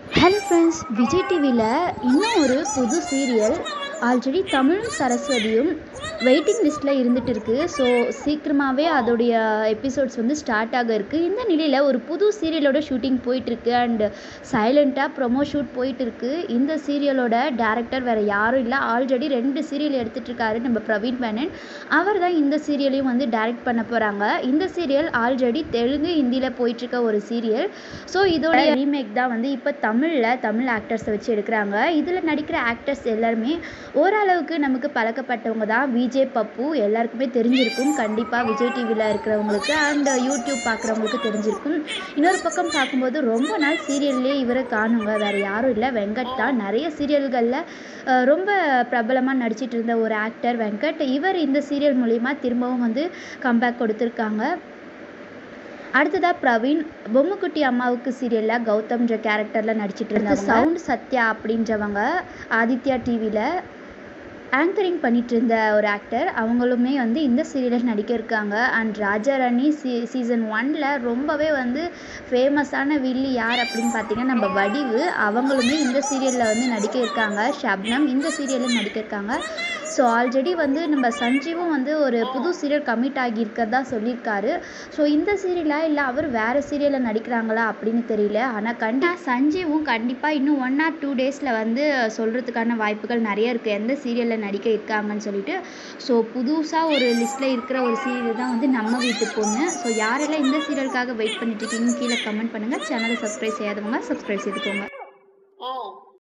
Hello friends, Vijay டிவியில் இன்னும் ஒரு புது சீரியல் ஆல்ரெடி தமிழும் சரஸ்வதியும் வெயிட்டிங் லிஸ்ட்டில் இருந்துகிட்டு இருக்குது. ஸோ சீக்கிரமாகவே அதோடைய எபிசோட்ஸ் வந்து ஸ்டார்ட் ஆக இருக்குது. இந்த நிலையில் ஒரு புது சீரியலோட ஷூட்டிங் போயிட்டுருக்கு அண்டு சைலண்ட்டாக ப்ரொமோ ஷூட் போயிட்டுருக்கு. இந்த சீரியலோட டேரக்டர் வேறு யாரும் இல்லை, ஆல்ரெடி 2 சீரியல் எடுத்துகிட்ருக்காரு நம்ம பிரவீன் மேனன். அவர் தான் இந்த சீரியலையும் வந்து டைரக்ட் பண்ண போகிறாங்க. இந்த சீரியல் ஆல்ரெடி தெலுங்கு ஹிந்தியில் போயிட்டுருக்க ஒரு சீரியல். ஸோ இதோட ரீமேக் தான் வந்து இப்போ தமிழ் ஆக்டர்ஸை வச்சு எடுக்கிறாங்க. இதில் நடிக்கிற ஆக்டர்ஸ் எல்லாருமே ஓரளவுக்கு நமக்கு பழக்கப்பட்டவங்க தான். விஜய் பப்பு எல்லாருக்குமே தெரிஞ்சிருக்கும், கண்டிப்பாக விஜய் டிவியில் இருக்கிறவங்களுக்கு அண்ட் யூடியூப் பார்க்குறவங்களுக்கு தெரிஞ்சிருக்கும். இன்னொரு பக்கம் பார்க்கும்போது ரொம்ப நாள் சீரியல்லே இவரை காணுங்க, வேறு யாரும் இல்லை, வெங்கட் தான். நிறைய சீரியல்களில் ரொம்ப பிரபலமாக நடிச்சிட்டு இருந்த ஒரு ஆக்டர் வெங்கட். இவர் இந்த சீரியல் மூலிமா திரும்பவும் வந்து கம்பேக் கொடுத்துருக்காங்க. அடுத்ததாக பிரவீன் பொம்முக்குட்டி அம்மாவுக்கு சீரியலில் கௌதம்ன்ற கேரக்டரில் நடிச்சிட்டு இருந்தாங்க. சவுண்ட் சத்யா அப்படின்றவங்க ஆதித்யா டிவியில் ஆங்கரிங் பண்ணிட்டு இருந்த ஒரு ஆக்டர். அவங்களுமே வந்து இந்த சீரியலில் நடிக்க இருக்காங்க. அண்ட் ராஜாராணி சீசன் 1ல் ரொம்பவே வந்து ஃபேமஸான வில்லி யார் அப்படின்னு பார்த்தீங்கன்னா நம்ம வடிவு. அவங்களுமே இந்த சீரியலில் வந்து நடிக்க இருக்காங்க. ஷப்னம் இந்த சீரியலில் நடிக்க இருக்காங்க. ஸோ ஆல்ரெடி வந்து நம்ம சஞ்சீவும் வந்து ஒரு புது சீரியல் கமிட் ஆகியிருக்கிறதா சொல்லியிருக்காரு. ஸோ இந்த சீரியலாக இல்லை அவர் வேறு சீரியலில் நடிக்கிறாங்களா அப்படின்னு தெரியல. ஆனால் சஞ்சீவும் கண்டிப்பாக இன்னும் 1 or 2 டேஸில் வந்து சொல்கிறதுக்கான வாய்ப்புகள் நிறைய இருக்குது, எந்த சீரியலில் நடிக்க இருக்காங்கன்னு சொல்லிட்டு. ஸோ புதுசாக ஒரு லிஸ்ட்டில் இருக்கிற ஒரு சீரியல் தான் வந்து நம்ம வீட்டு பொண்ணு. ஸோ யாரெல்லாம் இந்த சீரியலுக்காக வெயிட் பண்ணிட்டு இருக்கீங்கன்னு கீழே கமெண்ட் பண்ணுங்கள். சேனலை சப்ஸ்கிரைப் செய்யாதவங்க சப்ஸ்கிரைப் செய்துக்கோங்க.